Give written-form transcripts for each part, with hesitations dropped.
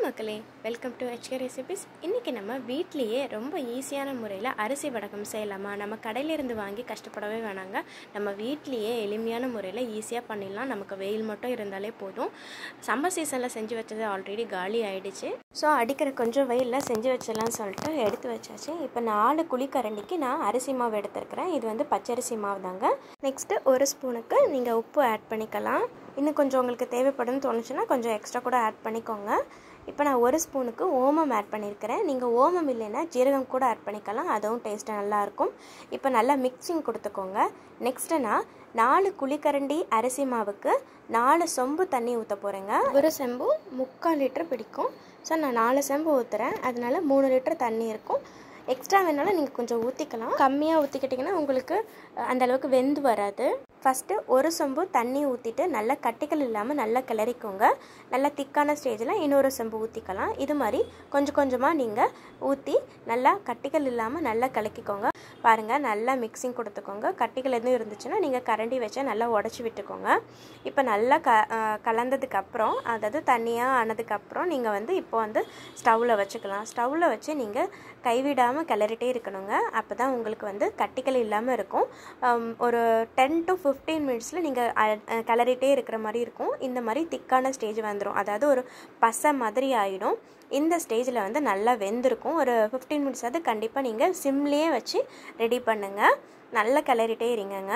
மக்களே, welcome to HK recipes. இன்றைக்கி நம்ம வீட்லேயே ரொம்ப ஈஸியான முறையில் அரிசி வடகம் செய்யலாமா? நம்ம கடையிலேருந்து வாங்கி கஷ்டப்படவே வேணாங்க. நம்ம வீட்லேயே எளிமையான முறையில் ஈஸியாக பண்ணிடலாம். நமக்கு வெயில் மட்டும் இருந்தாலே போதும். சம்மர் சீசனில் செஞ்சு வச்சது ஆல்ரெடி காலி ஆகிடுச்சு. ஸோ அடிக்கிற கொஞ்சம் வெயிலில் செஞ்சு வச்சிடலாம்னு சொல்லிட்டு எடுத்து வச்சாச்சு. இப்போ 4 குழிக்கரண்டிக்கு நான் அரிசி மாவு எடுத்துருக்கிறேன். இது வந்து பச்சரிசி மாவு தாங்க. நெக்ஸ்ட்டு 1 ஸ்பூனுக்கு நீங்கள் உப்பு ஆட் பண்ணிக்கலாம். இன்னும் கொஞ்சம் உங்களுக்கு தேவைப்படுன்னு தோணுச்சுன்னா கொஞ்சம் எக்ஸ்ட்ரா கூட ஆட் பண்ணிக்கோங்க. இப்போ நான் 1 ஸ்பூனுக்கு ஓமம் ஆட் பண்ணியிருக்கிறேன். நீங்கள் ஓமம் இல்லைன்னா ஜீரகம் கூட ஆட் பண்ணிக்கலாம், அதுவும் டேஸ்ட்டு நல்லாயிருக்கும். இப்போ நல்லா மிக்சிங் கொடுத்துக்கோங்க. நெக்ஸ்ட்டு நான் 4 குழிக்கரண்டி அரிசி மாவுக்கு 4 சொம்பு தண்ணி ஊற்ற போகிறேங்க. 1 செம்பு 3/4 லிட்டர் பிடிக்கும். ஸோ நான் 4 செம்பு ஊற்றுறேன், அதனால 3 லிட்டர் தண்ணி இருக்கும். எக்ஸ்ட்ரா வேணாலும் நீங்கள் கொஞ்சம் ஊற்றிக்கலாம். கம்மியாக ஊற்றிக்கிட்டிங்கன்னா உங்களுக்கு அந்தளவுக்கு வெந்து வராது. ஃபஸ்ட்டு 1 சொம்பு தண்ணி ஊற்றிட்டு நல்லா கட்டிகள் இல்லாமல் நல்லா கிளறிக்கோங்க. நல்லா திக்கான ஸ்டேஜில் இன்னொரு சொம்பு ஊற்றிக்கலாம். இது மாதிரி கொஞ்சம் கொஞ்சமாக நீங்கள் ஊற்றி நல்லா கட்டிகள் இல்லாமல் நல்லா கலக்கிக்கோங்க. பாருங்கள், நல்லா மிக்சிங் கொடுத்துக்கோங்க. கட்டிகள் எதுவும் இருந்துச்சுன்னா நீங்கள் கரண்டி வச்சு நல்லா உடச்சி விட்டுக்கோங்க. இப்போ நல்லா கலந்ததுக்கப்புறம், அதாவது தண்ணியாக ஆனதுக்கப்புறம் நீங்கள் வந்து இப்போ வந்து ஸ்டவ்வில் வச்சுக்கலாம். ஸ்டவ்வில் வச்சு நீங்கள் கைவிடாமல் கிளறிட்டே இருக்கணுங்க. அப்போ தான் உங்களுக்கு வந்து கட்டிகள் இல்லாமல் இருக்கும். ஒரு 10 to 15 மினிட்ஸில் நீங்கள் கிளறிட்டே இருக்கிற மாதிரி இருக்கும். இந்த மாதிரி திக்கான ஸ்டேஜ் வந்துடும், அதாவது ஒரு பசை மாதிரி ஆகிடும். இந்த ஸ்டேஜில் வந்து நல்லா வெந்திருக்கும். ஒரு 15 மினிட்ஸ் அது கண்டிப்பாக நீங்கள் சிம்லேயே வச்சு ரெடி பண்ணுங்கள். நல்லா கிளறிட்டே இருங்கங்க.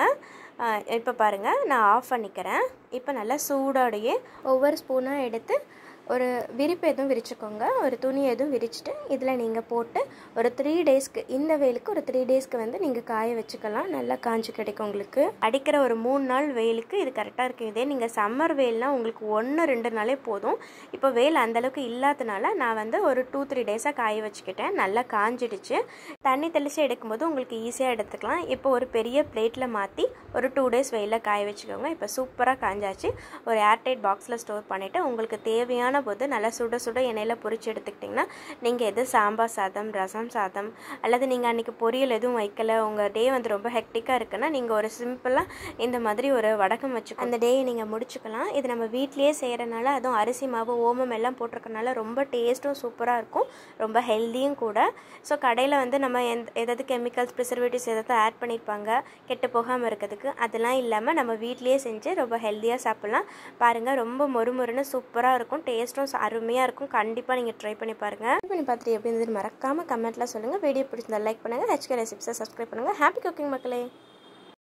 இப்போ பாருங்கள், நான் ஆஃப் பண்ணிக்கிறேன். இப்போ நல்லா சூடோடையே ஒவ்வொரு ஸ்பூனாக எடுத்து ஒரு விரிப்பு எதுவும் விரிச்சுக்கோங்க. ஒரு துணி எதுவும் விரிச்சிட்டு இதில் நீங்கள் போட்டு ஒரு 3 டேஸ்க்கு, இந்த வெயிலுக்கு ஒரு 3 டேஸ்க்கு வந்து நீங்கள் காய வச்சுக்கலாம். நல்லா காஞ்சி கிடைக்கும் உங்களுக்கு. அடிக்கிற ஒரு 3 நாள் வெயிலுக்கு இது கரெக்டாக இருக்கும். இதே நீங்கள் சம்மர் வெயில்னால் உங்களுக்கு 1-2 நாளே போதும். இப்போ வெயில் அந்தளவுக்கு இல்லாதனால நான் வந்து ஒரு 2-3 டேஸாக காய வச்சுக்கிட்டேன். நல்லா காஞ்சிடுச்சு. தண்ணி தெளித்து எடுக்கும்போது உங்களுக்கு ஈஸியாக எடுத்துக்கலாம். இப்போ ஒரு பெரிய பிளேட்டில் மாற்றி ஒரு 2 டேஸ் வெயிலில் காய வச்சுக்கோங்க. இப்போ சூப்பராக காஞ்சாச்சு. ஒரு ஏர்டைட் பாக்ஸில் ஸ்டோர் பண்ணிவிட்டு உங்களுக்கு தேவையான போது நல்லா சுட சுட எண்ணெயில் பொரிச்சு எடுத்துக்கிட்டிங்கன்னா நீங்கள் எது சாம்பார் சாதம், ரசம் சாதம், அல்லது நீங்கள் அன்றைக்கி பொரியல் எதுவும் வைக்கல, உங்கள் டே வந்து ரொம்ப ஹெக்டிக்காக இருக்குன்னா நீங்கள் ஒரு சிம்பிளாக இந்த மாதிரி ஒரு வடகம் வச்சுக்கோ, அந்த டேயை நீங்கள் முடிச்சுக்கலாம். இது நம்ம வீட்லேயே செய்கிறனால, அதுவும் அரிசி மாவு ஓமம் எல்லாம் போட்டிருக்கனால ரொம்ப டேஸ்ட்டும் சூப்பராக இருக்கும், ரொம்ப ஹெல்த்தியும் கூட. ஸோ கடையில் வந்து நம்ம எதாவது கெமிக்கல்ஸ், ப்ரிசர்வேட்டிவ்ஸ் எதாவது ஆட் பண்ணியிருப்பாங்க கெட்டு போகாமல் இருக்கிறதுக்கு. அதெல்லாம் இல்லாமல் நம்ம வீட்லேயே செஞ்சு ரொம்ப ஹெல்த்தியாக சாப்பிட்லாம். பாருங்கள், ரொம்ப மொறுமொறுன்னு சூப்பராக இருக்கும். டேஸ்ட்டும் அருமையாக இருக்கும். கண்டிப்பாக நீங்கள் ட்ரை பண்ணி பாருங்கள். ட்ரை பண்ணி பார்த்துட்டு எப்படி இருந்தது மறக்காமல் கமெண்ட்டில் சொல்லுங்கள். வீடியோ பிடிச்சிருந்தா லைக் பண்ணுங்கள். HK ரெசிப்ஸை சப்ஸ்கிரைப் பண்ணுங்கள். ஹாப்பி குக்கிங் மக்களே.